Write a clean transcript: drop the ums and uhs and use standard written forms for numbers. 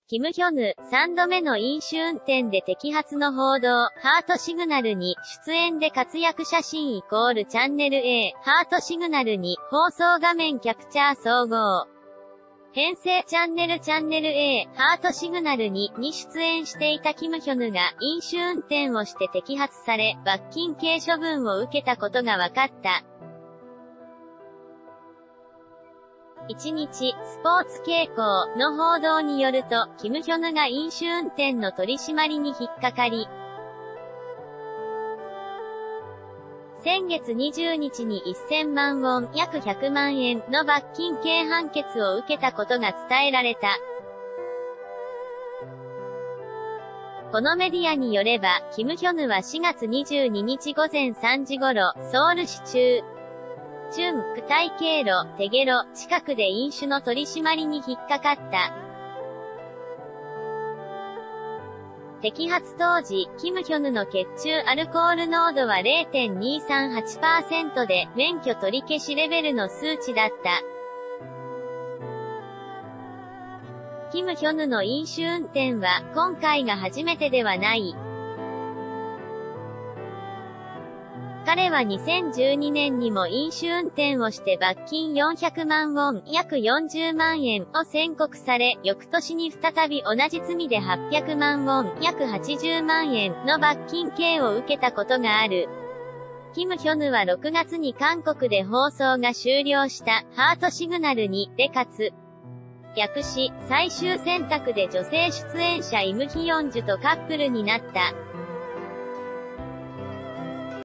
キム・ヒョヌ、3度目の飲酒運転で摘発の報道、ハートシグナルに、出演で活躍写真イコールチャンネル A、ハートシグナルに、放送画面キャプチャー総合。編成チャンネル A、ハートシグナルに出演していたキム・ヒョヌが飲酒運転をして摘発され、罰金刑処分を受けたことが分かった。1日、スポーツ傾向の報道によると、キム・ヒョヌが飲酒運転の取り締まりに引っかかり、先月20日に1000万ウォン、約100万円の罰金刑判決を受けたことが伝えられた。このメディアによれば、キム・ヒョヌは4月22日午前3時頃、ソウル市中、チュン、クタイ経路、テゲロ、近くで飲酒の取り締まりに引っかかった。摘発当時、キム・ヒョヌの血中アルコール濃度は 0.238% で、免許取り消しレベルの数値だった。キム・ヒョヌの飲酒運転は、今回が初めてではない。彼は2012年にも飲酒運転をして罰金400万ウォン、約40万円を宣告され、翌年に再び同じ罪で800万ウォン、約80万円の罰金刑を受けたことがある。キム・ヒョヌは6月に韓国で放送が終了したハートシグナルにで活躍し、最終選択で女性出演者イム・ヒヨンジュとカップルになった。